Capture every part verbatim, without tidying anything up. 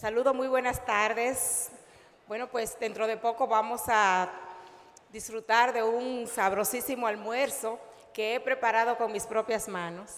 Saludos, muy buenas tardes. Bueno, pues dentro de poco vamos a disfrutar de un sabrosísimo almuerzo que he preparado con mis propias manos.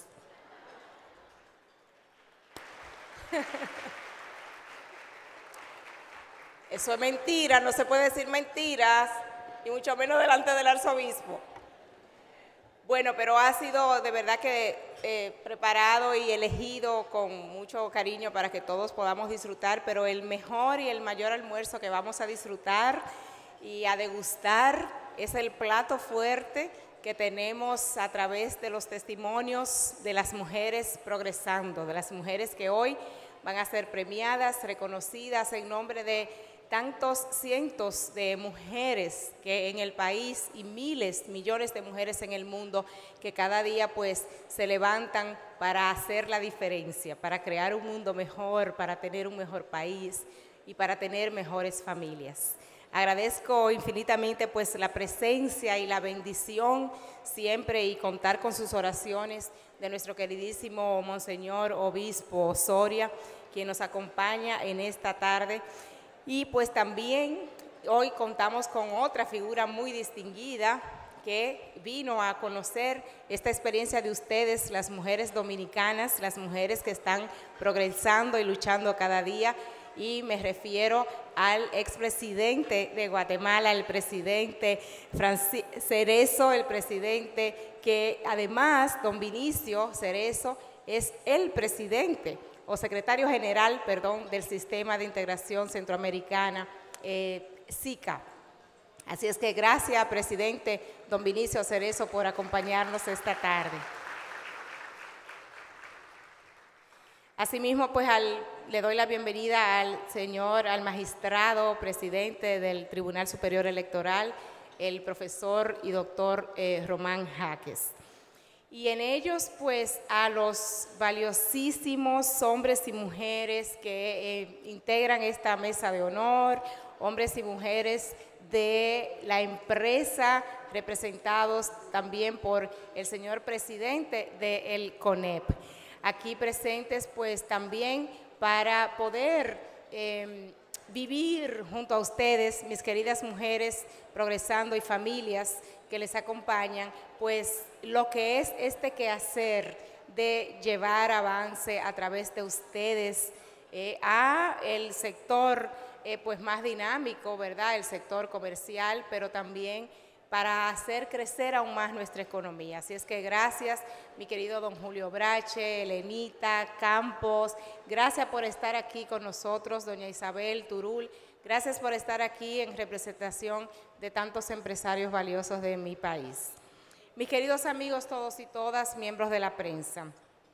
Eso es mentira, no se puede decir mentiras, y mucho menos delante del arzobispo. Bueno, pero ha sido de verdad que eh, preparado y elegido con mucho cariño para que todos podamos disfrutar, pero el mejor y el mayor almuerzo que vamos a disfrutar y a degustar es el plato fuerte que tenemos a través de los testimonios de las mujeres progresando, de las mujeres que hoy van a ser premiadas, reconocidas en nombre de tantos cientos de mujeres que en el país y miles, millones de mujeres en el mundo que cada día pues se levantan para hacer la diferencia, para crear un mundo mejor, para tener un mejor país y para tener mejores familias. Agradezco infinitamente pues la presencia y la bendición siempre y contar con sus oraciones de nuestro queridísimo Monseñor Obispo Osoria, quien nos acompaña en esta tarde. Y pues también hoy contamos con otra figura muy distinguida que vino a conocer esta experiencia de ustedes, las mujeres dominicanas, las mujeres que están progresando y luchando cada día. Y me refiero al expresidente de Guatemala, el presidente Francis Cerezo, el presidente que además, don Vinicio Cerezo, es el presidente o secretario general, perdón, del Sistema de Integración Centroamericana, eh, SICA. Así es que gracias, presidente don Vinicio Cerezo, por acompañarnos esta tarde. Asimismo, pues al, le doy la bienvenida al señor, al magistrado presidente del Tribunal Superior Electoral, el profesor y doctor eh, Román Jaques. Y en ellos, pues, a los valiosísimos hombres y mujeres que eh, integran esta mesa de honor, hombres y mujeres de la empresa, representados también por el señor presidente del CONEP. Aquí presentes, pues, también para poder eh, vivir junto a ustedes, mis queridas mujeres progresando y familias que les acompañan, pues lo que es este quehacer de llevar avance a través de ustedes eh, a el sector eh, pues más dinámico, ¿verdad? El sector comercial, pero también para hacer crecer aún más nuestra economía. Así es que gracias, mi querido don Julio Brache, Elenita, Campos, gracias por estar aquí con nosotros, doña Isabel Turul, gracias por estar aquí en representación de tantos empresarios valiosos de mi país. Mis queridos amigos todos y todas, miembros de la prensa,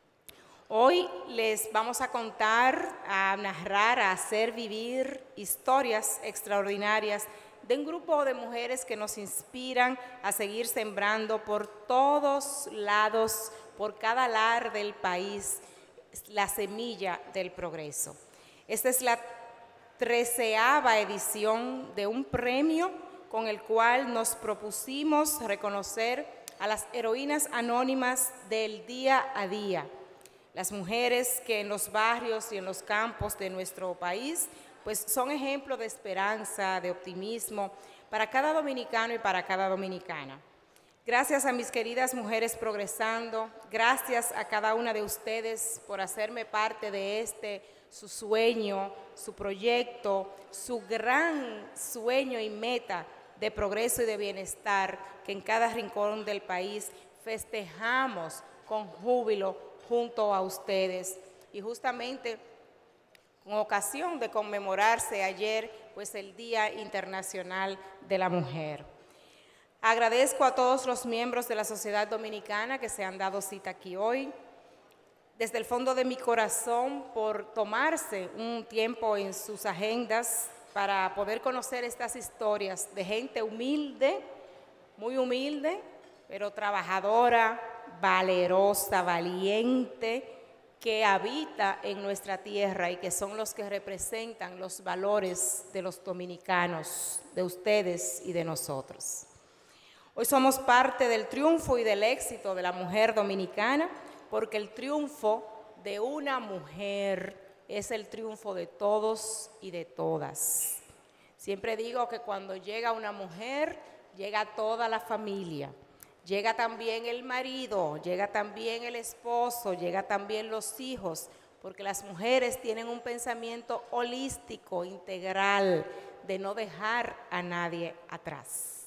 hoy les vamos a contar, a narrar, a hacer vivir historias extraordinarias de un grupo de mujeres que nos inspiran a seguir sembrando por todos lados, por cada lar del país, la semilla del progreso. Esta es la treceava edición de un premio con el cual nos propusimos reconocer a las heroínas anónimas del día a día, las mujeres que en los barrios y en los campos de nuestro país pues son ejemplo de esperanza, de optimismo para cada dominicano y para cada dominicana. Gracias a mis queridas mujeres progresando, gracias a cada una de ustedes por hacerme parte de este, su sueño, su proyecto, su gran sueño y meta de progreso y de bienestar que en cada rincón del país festejamos con júbilo junto a ustedes. Y justamente con ocasión de conmemorarse ayer, pues el Día Internacional de la Mujer. Agradezco a todos los miembros de la sociedad dominicana que se han dado cita aquí hoy, desde el fondo de mi corazón por tomarse un tiempo en sus agendas para poder conocer estas historias de gente humilde, muy humilde, pero trabajadora, valerosa, valiente, que habita en nuestra tierra y que son los que representan los valores de los dominicanos, de ustedes y de nosotros. Hoy somos parte del triunfo y del éxito de la mujer dominicana, porque el triunfo de una mujer es el triunfo de todos y de todas. Siempre digo que cuando llega una mujer, llega toda la familia. Llega también el marido, llega también el esposo, llega también los hijos, porque las mujeres tienen un pensamiento holístico, integral, de no dejar a nadie atrás.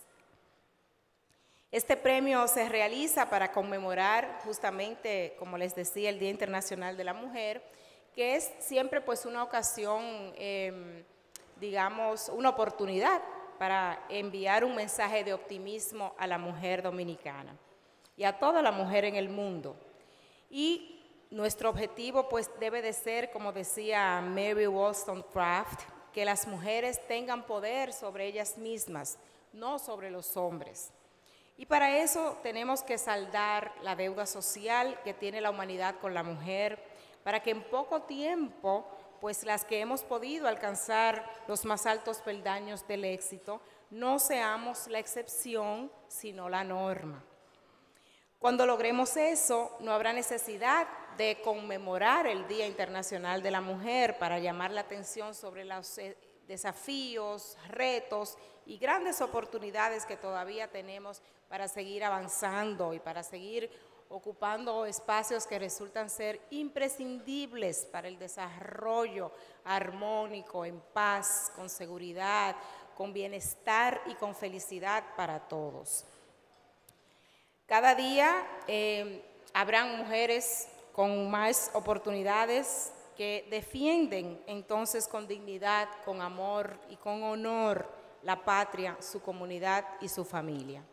Este premio se realiza para conmemorar justamente, como les decía, el Día Internacional de la Mujer, que es siempre pues una ocasión, eh, digamos, una oportunidad para enviar un mensaje de optimismo a la mujer dominicana y a toda la mujer en el mundo. Y nuestro objetivo pues debe de ser, como decía Mary Wollstonecraft, que las mujeres tengan poder sobre ellas mismas, no sobre los hombres. Y para eso tenemos que saldar la deuda social que tiene la humanidad con la mujer, para que en poco tiempo, pues las que hemos podido alcanzar los más altos peldaños del éxito, no seamos la excepción, sino la norma. Cuando logremos eso, no habrá necesidad de conmemorar el Día Internacional de la Mujer para llamar la atención sobre los desafíos, retos y grandes oportunidades que todavía tenemos para seguir avanzando y para seguir ocupando espacios que resultan ser imprescindibles para el desarrollo armónico, en paz, con seguridad, con bienestar y con felicidad para todos. Cada día eh, habrán mujeres con más oportunidades que defienden entonces con dignidad, con amor y con honor la patria, su comunidad y su familia.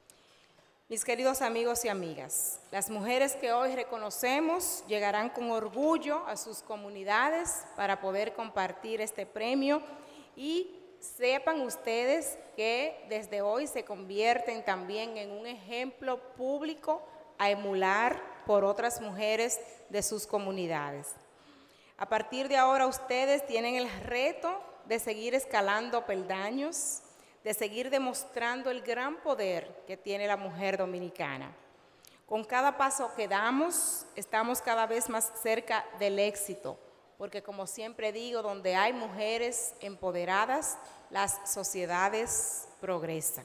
Mis queridos amigos y amigas, las mujeres que hoy reconocemos llegarán con orgullo a sus comunidades para poder compartir este premio y sepan ustedes que desde hoy se convierten también en un ejemplo público a emular por otras mujeres de sus comunidades. A partir de ahora ustedes tienen el reto de seguir escalando peldaños, de seguir demostrando el gran poder que tiene la mujer dominicana. Con cada paso que damos, estamos cada vez más cerca del éxito, porque como siempre digo, donde hay mujeres empoderadas, las sociedades progresan.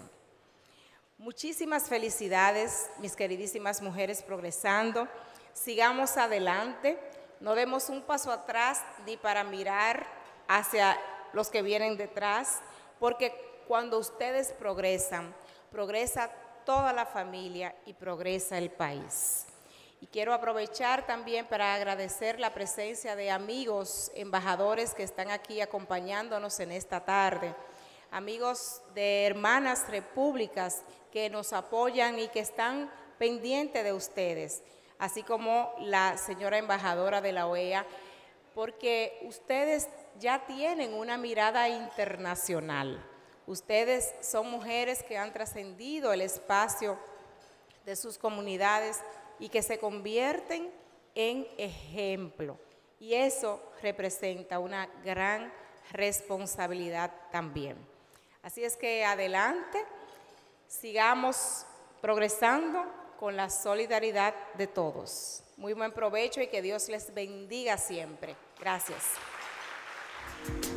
Muchísimas felicidades, mis queridísimas mujeres progresando. Sigamos adelante, no demos un paso atrás ni para mirar hacia los que vienen detrás, porque cuando ustedes progresan, progresa toda la familia y progresa el país. Y quiero aprovechar también para agradecer la presencia de amigos embajadores que están aquí acompañándonos en esta tarde, amigos de hermanas repúblicas que nos apoyan y que están pendientes de ustedes, así como la señora embajadora de la O E A, porque ustedes ya tienen una mirada internacional. Ustedes son mujeres que han trascendido el espacio de sus comunidades y que se convierten en ejemplo. Y eso representa una gran responsabilidad también. Así es que adelante, sigamos progresando con la solidaridad de todos. Muy buen provecho y que Dios les bendiga siempre. Gracias.